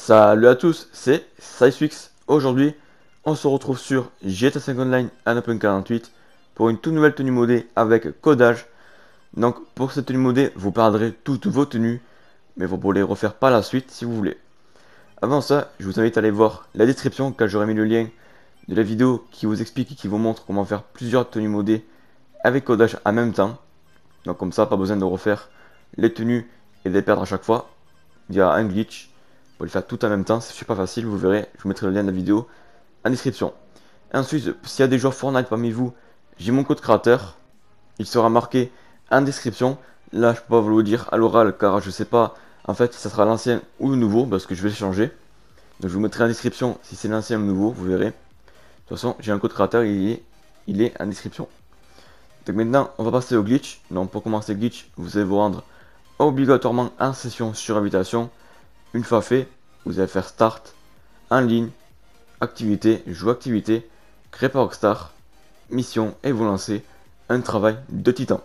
Salut à tous, c'est SizeFix. Aujourd'hui, on se retrouve sur GTA 5 Online à 1.48 pour une toute nouvelle tenue modée avec codage. Donc pour cette tenue modée, vous perdrez toutes vos tenues, mais vous pourrez les refaire par la suite si vous voulez. Avant ça, je vous invite à aller voir la description car j'aurai mis le lien de la vidéo qui vous explique et qui vous montre comment faire plusieurs tenues modées avec codage en même temps. Donc comme ça, pas besoin de refaire les tenues et de les perdre à chaque fois via un glitch. Vous pouvez le faire tout en même temps, c'est super facile, vous verrez, je vous mettrai le lien de la vidéo en description. Ensuite, s'il y a des joueurs Fortnite parmi vous, j'ai mon code créateur, il sera marqué en description. Là, je peux pas vous le dire à l'oral car je sais pas en fait si ça sera l'ancien ou le nouveau parce que je vais le changer. Donc je vous mettrai en description si c'est l'ancien ou le nouveau, vous verrez. De toute façon, j'ai un code créateur, il est en description. Donc maintenant, on va passer au glitch. Donc pour commencer le glitch, vous allez vous rendre obligatoirement en session sur invitation. Une fois fait, vous allez faire Start, en ligne, Activité, Joue activité, Créer par Rockstar, Mission et vous lancez un travail de titan.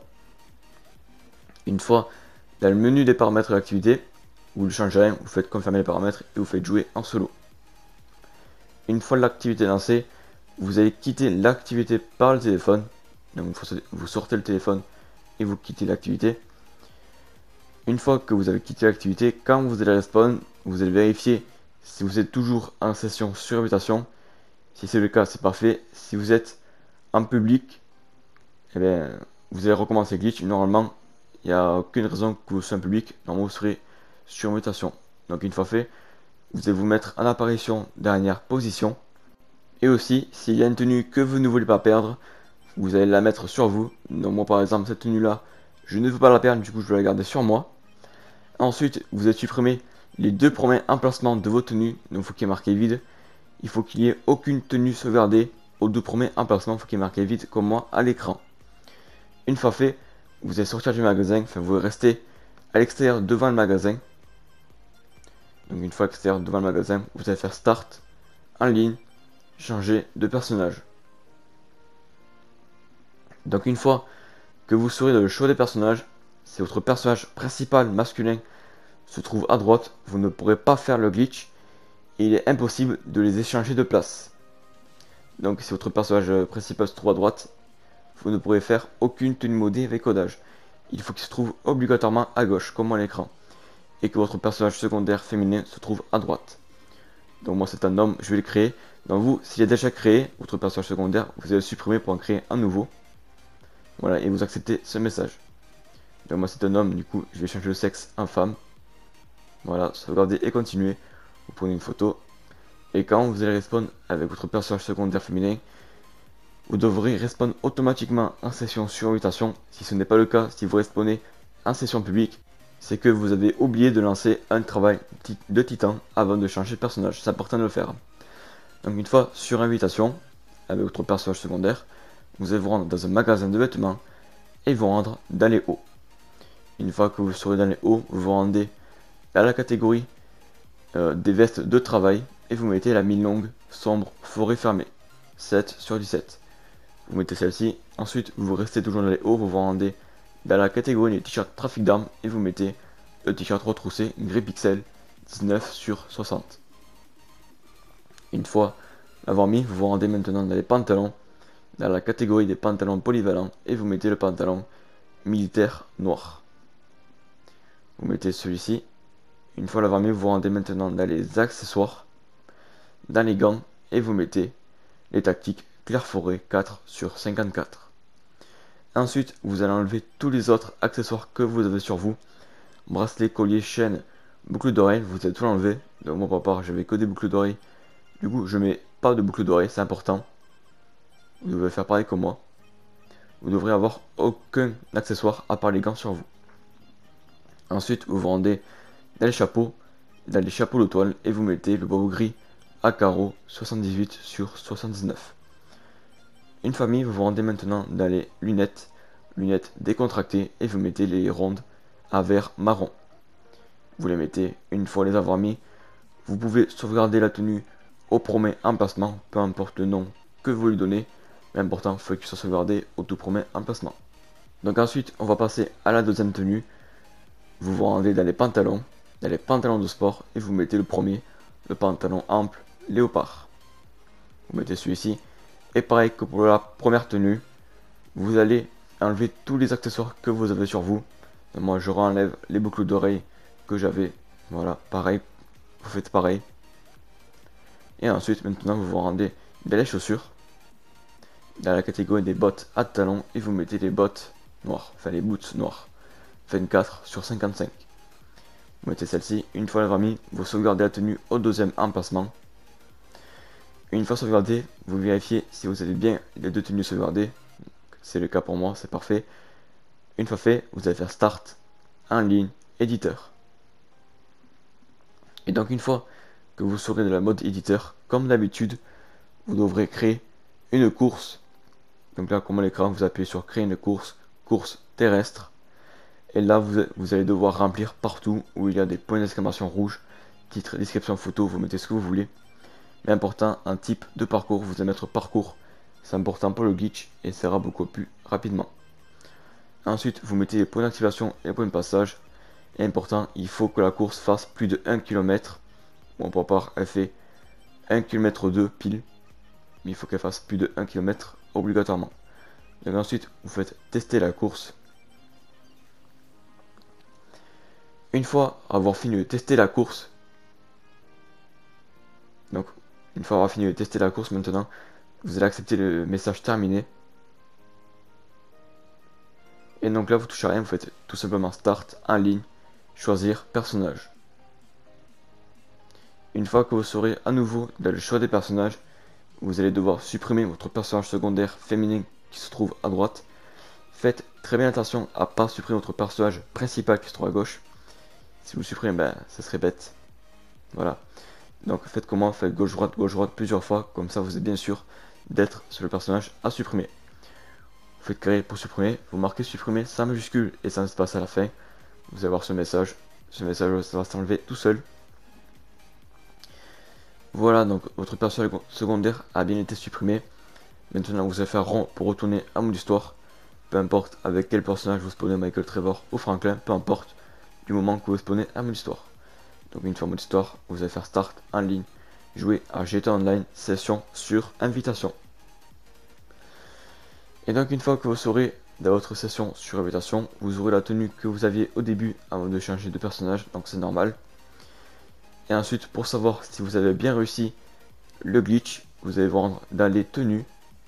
Une fois dans le menu des paramètres de l'activité, vous ne changez rien, vous faites confirmer les paramètres et vous faites jouer en solo. Une fois l'activité lancée, vous allez quitter l'activité par le téléphone. Donc vous sortez le téléphone et vous quittez l'activité. Une fois que vous avez quitté l'activité, quand vous allez respawn, vous allez vérifier si vous êtes toujours en session sur invitation. Si c'est le cas, c'est parfait. Si vous êtes en public, eh bien, vous allez recommencer glitch. Normalement, il n'y a aucune raison que vous soyez en public. Normalement, vous serez sur invitation. Donc une fois fait, vous allez vous mettre en apparition dernière position. Et aussi, s'il y a une tenue que vous ne voulez pas perdre, vous allez la mettre sur vous. Donc moi par exemple, cette tenue là, je ne veux pas la perdre, du coup je vais la garder sur moi. Ensuite, vous allez supprimer les deux premiers emplacements de vos tenues. Donc il faut qu'il y ait marqué vide. Il faut qu'il n'y ait aucune tenue sauvegardée aux deux premiers emplacements. Il faut qu'il y ait marqué vide comme moi à l'écran. Une fois fait, vous allez sortir du magasin. Enfin, vous restez à l'extérieur devant le magasin. Donc une fois à l'extérieur devant le magasin, vous allez faire Start, en ligne, changer de personnage. Donc une fois que vous serez dans le choix des personnages, si votre personnage principal masculin se trouve à droite, vous ne pourrez pas faire le glitch et il est impossible de les échanger de place. Donc si votre personnage principal se trouve à droite, vous ne pourrez faire aucune tenue modée avec codage. Il faut qu'il se trouve obligatoirement à gauche, comme à l'écran, et que votre personnage secondaire féminin se trouve à droite. Donc moi c'est un homme, je vais le créer. Donc vous, s'il est déjà créé, votre personnage secondaire, vous allez le supprimer pour en créer un nouveau. Voilà, et vous acceptez ce message. Donc moi c'est un homme, du coup je vais changer le sexe en femme. Voilà, sauvegarder et continuer. Vous prenez une photo. Et quand vous allez respawn avec votre personnage secondaire féminin, vous devrez respawn automatiquement en session sur invitation. Si ce n'est pas le cas, si vous respawnez en session publique, c'est que vous avez oublié de lancer un travail de titan avant de changer de personnage. C'est important de le faire. Donc une fois sur invitation, avec votre personnage secondaire, vous allez vous rendre dans un magasin de vêtements et vous rendre dans les hauts. Une fois que vous serez dans les hauts, vous vous rendez à la catégorie des vestes de travail et vous mettez la mine longue sombre forêt fermée 7 sur 17. Vous mettez celle-ci. Ensuite, vous restez toujours dans les hauts, vous vous rendez dans la catégorie des t-shirts trafic d'armes et vous mettez le t-shirt retroussé gris pixel 19 sur 60. Une fois l'avoir mis, vous vous rendez maintenant dans les pantalons, dans la catégorie des pantalons polyvalents et vous mettez le pantalon militaire noir. Vous mettez celui-ci. Une fois l'avoir mis, vous vous rendez maintenant dans les accessoires, dans les gants et vous mettez les tactiques Clair Forêt 4 sur 54. Ensuite, vous allez enlever tous les autres accessoires que vous avez sur vous. Bracelet, collier, chaîne, boucle d'oreille, vous allez tout l'enlever. Donc moi, par part, j'avais que des boucles d'oreilles. Du coup, je mets pas de boucle d'oreille, c'est important. Vous devez faire pareil que moi. Vous devrez avoir aucun accessoire à part les gants sur vous. Ensuite, vous vous rendez dans les chapeaux de toile et vous mettez le bobo gris à carreaux 78 sur 79. Une famille, vous vous rendez maintenant dans les lunettes décontractées et vous mettez les rondes à vert marron. Vous les mettez une fois les avoir mis. Vous pouvez sauvegarder la tenue au premier emplacement, peu importe le nom que vous lui donnez. L'important, il faut qu'il soit sauvegardé au tout premier emplacement. Donc ensuite, on va passer à la deuxième tenue. Vous vous rendez dans les pantalons de sport et vous mettez le premier le pantalon ample léopard. Vous mettez celui-ci. Et pareil que pour la première tenue, vous allez enlever tous les accessoires que vous avez sur vous. Et moi je renlève les boucles d'oreilles que j'avais. Voilà, pareil, vous faites pareil. Et ensuite, maintenant, vous vous rendez dans les chaussures, dans la catégorie des bottes à talons, et vous mettez les bottes noires, enfin les boots noirs, 24/55. Vous mettez celle-ci. Une fois l'avoir mis, vous sauvegardez la tenue au deuxième emplacement. Une fois sauvegardé, vous vérifiez si vous avez bien les deux tenues sauvegardées. C'est le cas pour moi, c'est parfait. Une fois fait, vous allez faire Start, en ligne, éditeur. Et donc une fois que vous serez de la mode éditeur, comme d'habitude, vous devrez créer une course. Donc là, comme à l'écran, vous appuyez sur créer une course, course terrestre. Et là, vous allez devoir remplir partout où il y a des points d'exclamation rouges, titre, description, photo, vous mettez ce que vous voulez. Mais important, un type de parcours, vous allez mettre parcours. C'est important pour le glitch et ça ira beaucoup plus rapidement. Ensuite, vous mettez les points d'activation et les points de passage. Et important, il faut que la course fasse plus de 1 km. Bon, pour part, elle fait 1 km 2 pile. Mais il faut qu'elle fasse plus de 1 km obligatoirement. Donc ensuite, vous faites tester la course. Une fois avoir fini de tester la course, donc une fois avoir fini de tester la course maintenant, vous allez accepter le message terminé. Et donc là, vous touchez à rien, vous faites tout simplement Start, en ligne, choisir personnage. Une fois que vous serez à nouveau dans le choix des personnages, vous allez devoir supprimer votre personnage secondaire féminin qui se trouve à droite. Faites très bien attention à ne pas supprimer votre personnage principal qui se trouve à gauche. Si vous le supprimez, ben, ça serait bête. Voilà. Donc faites comment? Faites gauche-droite plusieurs fois, comme ça vous êtes bien sûr d'être sur le personnage à supprimer. Vous faites créer pour supprimer, vous marquez supprimer sans majuscule et sans espace à la fin. Vous allez voir ce message. Ce message, ça va s'enlever tout seul. Voilà, donc votre personnage secondaire a bien été supprimé. Maintenant, vous allez faire rond pour retourner à mode histoire. Peu importe avec quel personnage vous spawnez, Michael, Trevor ou Franklin, peu importe, du moment que vous spawnez à mode histoire. Donc une fois mode histoire, vous allez faire Start, en ligne, jouer à GTA Online, session sur invitation. Et donc une fois que vous serez dans votre session sur invitation, vous aurez la tenue que vous aviez au début avant de changer de personnage, donc c'est normal. Et ensuite, pour savoir si vous avez bien réussi le glitch, vous allez voir dans les tenues.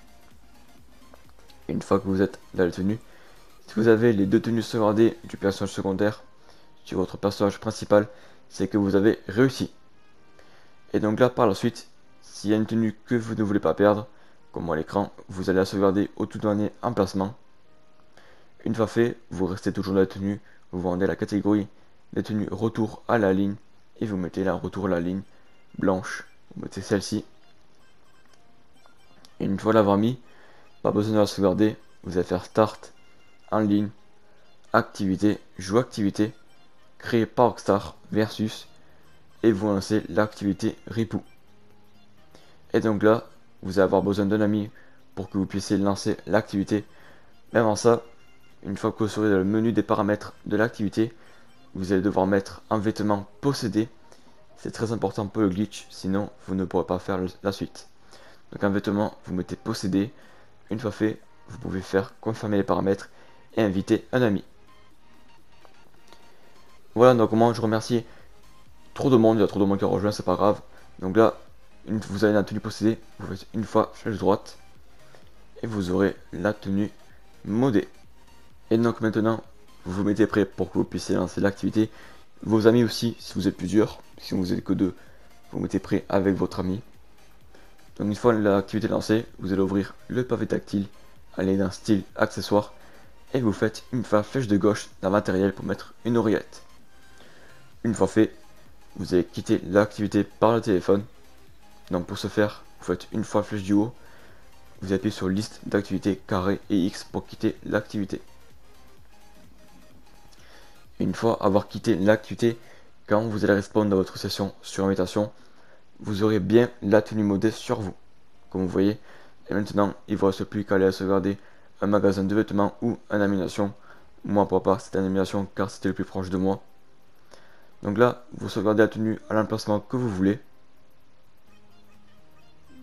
Une fois que vous êtes dans les tenues, si vous avez les deux tenues sauvegardées du personnage secondaire sur votre personnage principal, c'est que vous avez réussi. Et donc là, par la suite, s'il y a une tenue que vous ne voulez pas perdre, comme à l'écran, vous allez la sauvegarder au tout dernier emplacement. Une fois fait, vous restez toujours dans la tenue, vous vendez la catégorie des tenues retour à la ligne et vous mettez la retour à la ligne blanche. Vous mettez celle-ci. Et une fois l'avoir mis, pas besoin de la sauvegarder, vous allez faire Start, en ligne, activité, joue activité, créer par Rockstar versus et vous lancez l'activité Ripou. Et donc là, vous allez avoir besoin d'un ami pour que vous puissiez lancer l'activité. Mais avant ça, une fois que vous serez dans le menu des paramètres de l'activité, vous allez devoir mettre un vêtement possédé. C'est très important pour le glitch, sinon vous ne pourrez pas faire la suite. Donc un vêtement, vous mettez possédé. Une fois fait, vous pouvez faire confirmer les paramètres et inviter un ami. Voilà, donc moi je remercie trop de monde, il y a trop de monde qui a rejoint, c'est pas grave. Donc là, vous avez la tenue possédée, vous faites une fois flèche droite et vous aurez la tenue modée. Et donc maintenant, vous vous mettez prêt pour que vous puissiez lancer l'activité. Vos amis aussi, si vous êtes plusieurs, si vous êtes que deux, vous mettez prêt avec votre ami. Donc une fois l'activité lancée, vous allez ouvrir le pavé tactile, aller dans style accessoire et vous faites une fois flèche de gauche dans matériel pour mettre une oreillette. Une fois fait, vous allez quitter l'activité par le téléphone. Donc pour ce faire, vous faites une fois flèche du haut, vous appuyez sur liste d'activités carré et X pour quitter l'activité. Une fois avoir quitté l'activité, quand vous allez répondre dans votre session sur invitation, vous aurez bien la tenue modée sur vous, comme vous voyez. Et maintenant, il ne vous reste plus qu'à aller sauvegarder un magasin de vêtements ou une animation. Moi, pour part, c'était une animation car c'était le plus proche de moi. Donc là, vous sauvegardez la tenue à l'emplacement que vous voulez.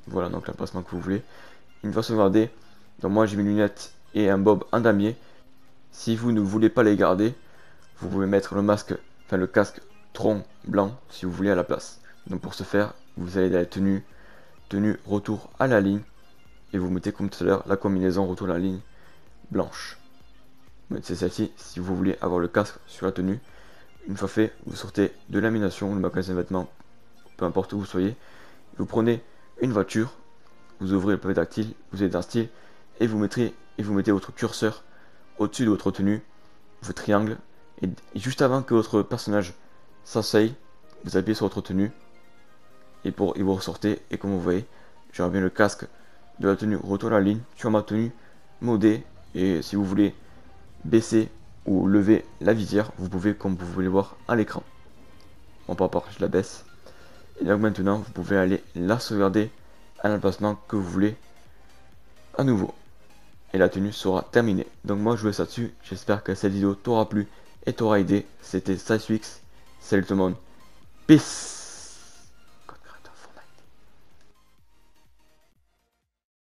Voilà donc l'emplacement que vous voulez. Une fois sauvegardé, donc moi j'ai mes lunettes et un bob en damier. Si vous ne voulez pas les garder, vous pouvez mettre le casque tronc blanc si vous voulez à la place. Donc pour ce faire, vous allez dans la tenue retour à la ligne et vous mettez comme tout à l'heure la combinaison retour à la ligne blanche. C'est celle-ci si vous voulez avoir le casque sur la tenue. Une fois fait, vous sortez de lamination, le magasin de vêtements, peu importe où vous soyez. Vous prenez une voiture, vous ouvrez le pavé tactile, vous allez dans style et vous mettez votre curseur au-dessus de votre tenue, votre triangle, et juste avant que votre personnage s'asseye, vous appuyez sur votre tenue et vous ressortez. Et comme vous voyez, je reviens le casque de la tenue retour à la ligne sur ma tenue modée. Et si vous voulez baisser ou lever la visière, vous pouvez comme vous voulez voir à l'écran. Bon, par rapport, je la baisse. Et donc maintenant, vous pouvez aller la sauvegarder à l'emplacement que vous voulez à nouveau. Et la tenue sera terminée. Donc moi, je vous laisse là-dessus. J'espère que cette vidéo t'aura plu et t'aura aidé. C'était SiceFix. Salut tout le monde. Peace.